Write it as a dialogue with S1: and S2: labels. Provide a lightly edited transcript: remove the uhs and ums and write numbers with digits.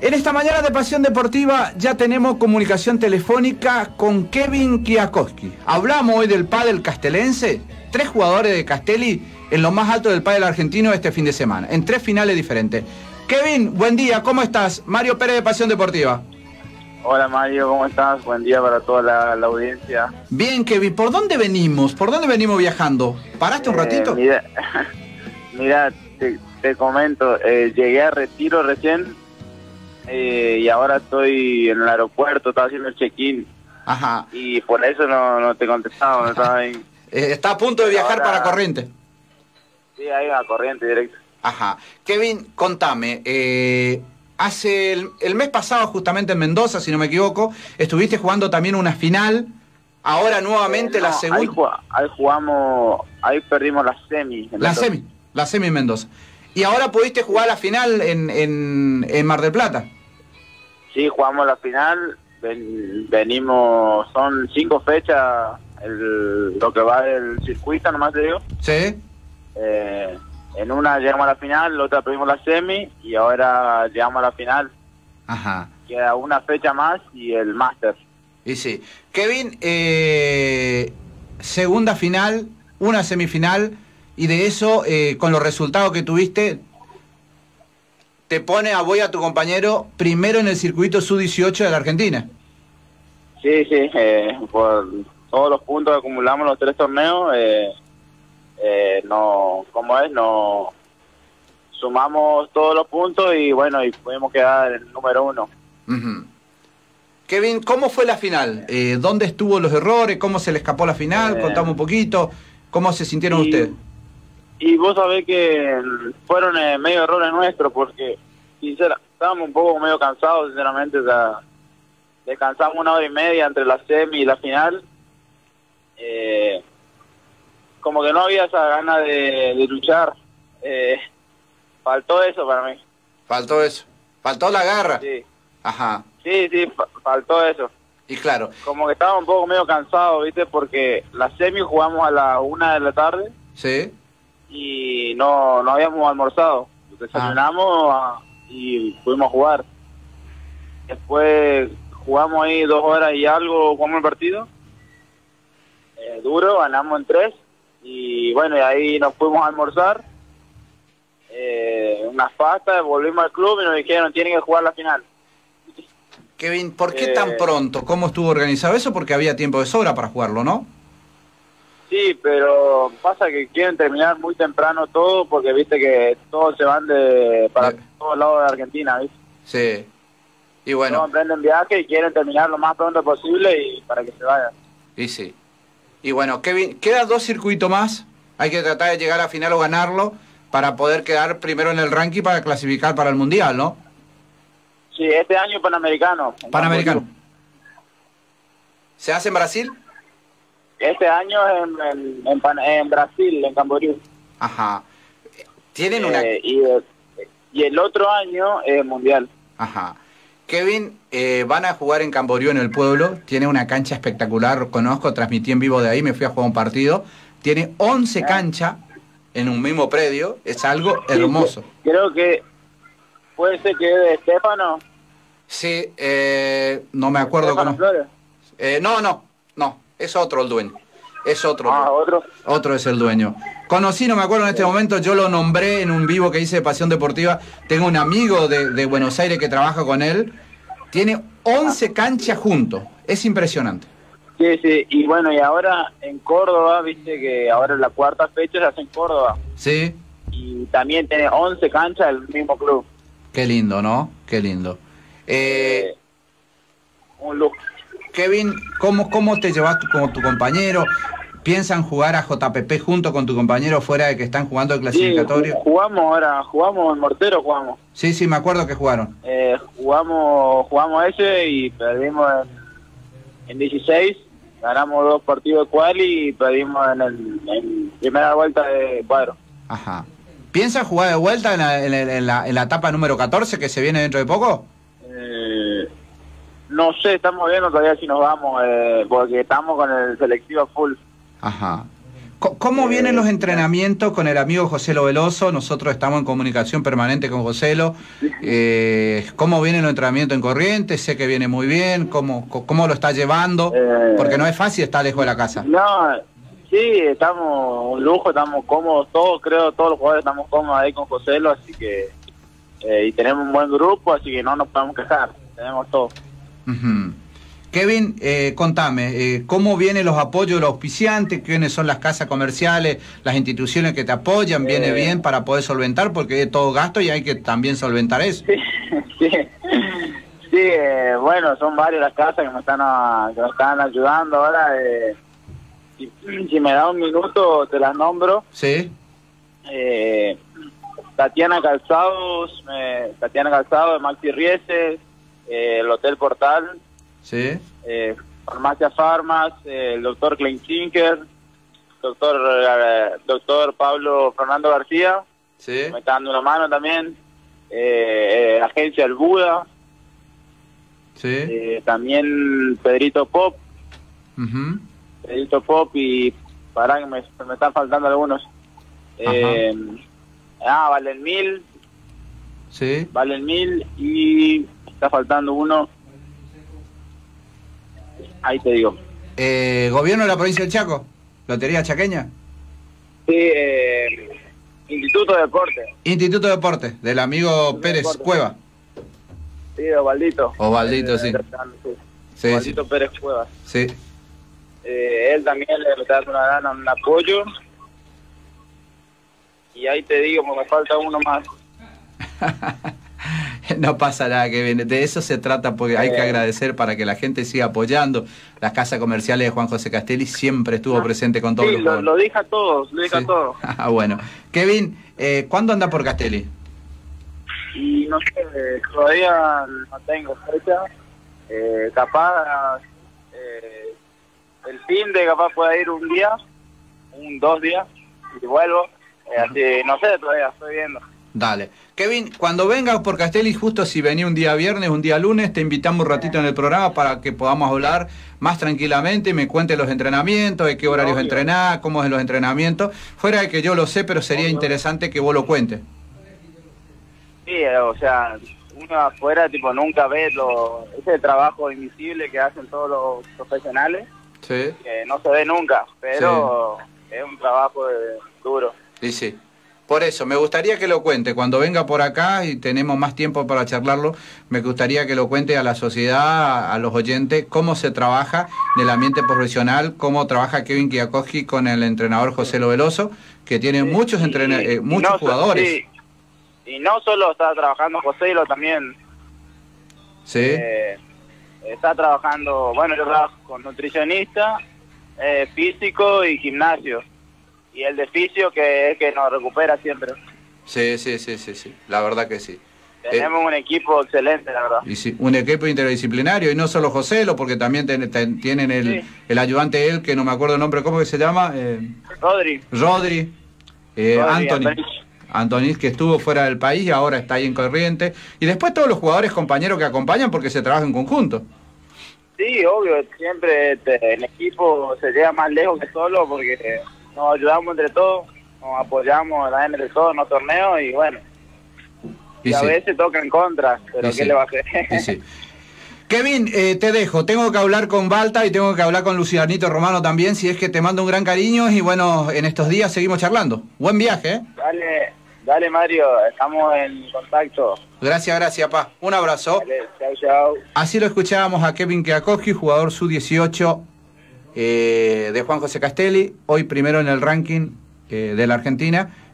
S1: En esta mañana de Pasión Deportiva ya tenemos comunicación telefónica con Kevin Kwiatkowski. Hablamos hoy del pádel castelense, 3 jugadores de Castelli en lo más alto del pádel argentino este fin de semana, en 3 finales diferentes. Kevin, buen día, ¿cómo estás? Mario Pérez de Pasión Deportiva.
S2: Hola Mario, ¿cómo estás? Buen día para toda la audiencia.
S1: Bien, Kevin, ¿por dónde venimos? ¿Por dónde venimos viajando? ¿Paraste un ratito?
S2: Mira, te comento, llegué a Retiro recién y ahora estoy en el aeropuerto, estaba haciendo el check-in.
S1: Ajá.
S2: Y por eso no te contestaba, no estaba ahí.
S1: Está a punto de viajar
S2: ahora...
S1: para Corrientes.
S2: Sí, ahí va, Corrientes directo.
S1: Ajá. Kevin, contame, hace el mes pasado justamente en Mendoza, si no me equivoco, estuviste jugando también una final, ahora nuevamente la segunda.
S2: Ahí perdimos la semi.
S1: La semi en Mendoza. Y ahora pudiste jugar la final en Mar del Plata.
S2: Sí, jugamos la final, venimos, son 5 fechas lo que va del circuito, nomás te digo.
S1: Sí.
S2: En una llegamos a la final, la otra perdimos la semi y ahora llegamos a la final.
S1: Ajá.
S2: Queda una fecha más y el máster.
S1: Y sí. Kevin, segunda final, una semifinal, y de eso, con los resultados que tuviste, te pone a tu compañero primero en el circuito Sub-18 de la Argentina.
S2: Sí, por todos los puntos que acumulamos en los 3 torneos, sumamos todos los puntos y bueno, y pudimos quedar en el número 1.
S1: Uh-huh. Kevin, ¿cómo fue la final? ¿Dónde estuvo los errores? ¿Cómo se le escapó la final? Contame un poquito. ¿Cómo se sintieron ustedes?
S2: Y vos sabés que fueron medio errores nuestros porque estábamos un poco medio cansados, sinceramente. O sea, descansamos 1 hora y media entre la semi y la final. Como que no había esa gana de luchar. Faltó eso para mí.
S1: Faltó eso. Faltó la garra.
S2: Sí.
S1: Ajá.
S2: Sí, faltó eso.
S1: Y claro.
S2: Como que estábamos un poco medio cansados, ¿viste? Porque la semi jugamos a la 1 de la tarde.
S1: Sí.
S2: Y no habíamos almorzado. Desayunamos y pudimos jugar. Después jugamos ahí 2 horas y algo, jugamos el partido. Duro, ganamos en 3. Y bueno, y ahí nos fuimos a almorzar. Unas pastas, volvimos al club y nos dijeron tienen que jugar la final.
S1: Kevin, ¿por qué tan pronto? ¿Cómo estuvo organizado eso? Porque había tiempo de sobra para jugarlo, ¿no?
S2: Sí, pero pasa que quieren terminar muy temprano todo porque viste que todos se van para todos lados de Argentina, ¿viste?
S1: Sí. Y bueno.
S2: Todos emprenden viaje y quieren terminar lo más pronto posible y para que se vayan.
S1: Y sí. Y bueno, Kevin, quedan 2 circuitos más. Hay que tratar de llegar a final o ganarlo para poder quedar primero en el ranking para clasificar para el Mundial, ¿no?
S2: Sí, este año Panamericano.
S1: Panamericano. ¿Se hace en Brasil?
S2: Este año en Brasil, en Camboriú.
S1: Ajá. Tienen una...
S2: y el otro año es Mundial.
S1: Ajá. Kevin, van a jugar en Camboriú, en el pueblo. Tiene una cancha espectacular. Conozco, transmití en vivo de ahí, me fui a jugar un partido. Tiene 11 canchas en un mismo predio. Es algo hermoso.
S2: Sí, creo que puede ser que es de Estefano.
S1: Sí, no me acuerdo cómo.
S2: Flores.
S1: No. Es otro el dueño. Es otro.
S2: ¿Otro?
S1: Otro es el dueño. Conocí, no me acuerdo en este momento, yo lo nombré en un vivo que hice de Pasión Deportiva. Tengo un amigo de Buenos Aires que trabaja con él. Tiene 11 canchas juntos. Es impresionante.
S2: Sí. Y bueno, y ahora en Córdoba, viste que ahora la 4ª fecha se hace en Córdoba.
S1: Sí.
S2: Y también tiene 11 canchas del mismo club.
S1: Qué lindo, ¿no? Qué lindo.
S2: Un lujo.
S1: Kevin, ¿cómo te llevas con tu compañero? ¿Piensan jugar a JPP junto con tu compañero fuera de que están jugando el clasificatorio?
S2: Sí, jugamos en Mortero, jugamos.
S1: Sí, me acuerdo que jugaron.
S2: Jugamos ese y perdimos en 16, ganamos 2 partidos de quali y perdimos en primera vuelta de cuadro.
S1: Ajá. ¿Piensan jugar de vuelta en la etapa número 14 que se viene dentro de poco?
S2: No sé, estamos viendo todavía si nos vamos, porque estamos con el selectivo full.
S1: Ajá. ¿Cómo vienen los entrenamientos con el amigo Joselo Veloso? Nosotros estamos en comunicación permanente con Joselo. ¿Cómo vienen los entrenamientos en Corrientes? Sé que viene muy bien. ¿Cómo lo está llevando? Porque no es fácil estar lejos de la casa.
S2: No, sí, estamos un lujo, estamos cómodos todos, creo, todos los jugadores estamos cómodos ahí con Joselo, así que... y tenemos un buen grupo, así que no nos podemos quejar, tenemos todo.
S1: Kevin, contame, ¿cómo vienen los apoyos de los auspiciantes? ¿Quiénes son las casas comerciales, las instituciones que te apoyan? ¿Viene bien para poder solventar? Porque es todo gasto y hay que también solventar eso.
S2: Sí, bueno, son varias las casas que me están ayudando ahora. Si me da un minuto, te las nombro.
S1: Sí.
S2: Tatiana Calzados de Maxi Rieses, el Hotel Portal.
S1: Sí.
S2: Farmacia Farmas, el doctor Kleinsinker, doctor Pablo Fernando García,
S1: sí.
S2: Me está dando una mano también, Agencia El Buda,
S1: sí.
S2: También Pedrito Pop, Pedrito Pop y pará que me están faltando algunos, Valen Mil,
S1: sí.
S2: Valen Mil y está faltando uno. Ahí te digo.
S1: ¿Gobierno de la provincia del Chaco? ¿Lotería chaqueña?
S2: Sí, Instituto de Deporte.
S1: Instituto de Deporte, del amigo Pérez
S2: Deporte.
S1: Cueva.
S2: Sí, Osvaldito.
S1: Osvaldito, sí. Sí,
S2: Osvaldito
S1: sí.
S2: Pérez Cuevas.
S1: Sí.
S2: Él también le está dando un apoyo. Y ahí te digo, me falta uno más.
S1: No pasa nada, Kevin. De eso se trata, porque hay que agradecer para que la gente siga apoyando. Las casas comerciales de Juan José Castelli siempre estuvo presente con todos los jugadores.
S2: Lo dije a todos, a todos.
S1: Bueno. Kevin, ¿cuándo anda por Castelli?
S2: Y no sé, todavía no tengo fecha. Capaz, el fin de capaz pueda ir un día, 2 días, y vuelvo. Así, no sé, todavía estoy viendo.
S1: Dale. Kevin, cuando vengas por Castelli, justo si venís un día viernes, un día lunes, te invitamos un ratito en el programa para que podamos hablar más tranquilamente y me cuentes los entrenamientos, de qué horarios entrenás, cómo es los entrenamientos. Fuera de que yo lo sé, pero sería interesante que vos lo cuentes.
S2: Sí, o sea, uno afuera tipo nunca ve ese trabajo invisible que hacen todos los profesionales,
S1: sí,
S2: que no se ve nunca, pero sí, es un trabajo duro.
S1: Sí, sí. Por eso, me gustaría que lo cuente. Cuando venga por acá y tenemos más tiempo para charlarlo, me gustaría que lo cuente a la sociedad, a los oyentes, cómo se trabaja en el ambiente profesional, cómo trabaja Kevin Kwiatkowski con el entrenador Joselo Veloso, que tiene muchos jugadores.
S2: Sí. Y no solo está trabajando Joselo, también
S1: sí.
S2: Está trabajando, bueno, yo trabajo con nutricionista, físico y gimnasio. Y el de fisio que es que nos recupera siempre.
S1: Sí, la verdad que sí.
S2: Tenemos un equipo excelente, la verdad.
S1: Y sí, un equipo interdisciplinario, y no solo Joselo, porque también tienen el ayudante de él, que no me acuerdo el nombre, ¿cómo que se llama? Rodri. Anthony, que estuvo fuera del país y ahora está ahí en Corrientes. Y después todos los jugadores compañeros que acompañan porque se trabaja en conjunto.
S2: Sí, obvio, siempre el equipo se llega más lejos que solo porque... nos ayudamos entre todos, nos apoyamos entre todos en los torneos y bueno, y a veces toca en contra, pero ¿qué le va a hacer?
S1: Kevin, te dejo, tengo que hablar con Balta y tengo que hablar con Lucianito Romano también, si es que te mando un gran cariño y bueno, en estos días seguimos charlando. Buen viaje,
S2: Dale Mario, estamos en contacto.
S1: Gracias, pa. Un abrazo.
S2: Dale, chau.
S1: Así lo escuchábamos a Kevin Kwiatkowski, jugador sub-18 de Juan José Castelli, hoy primero en el ranking de la Argentina,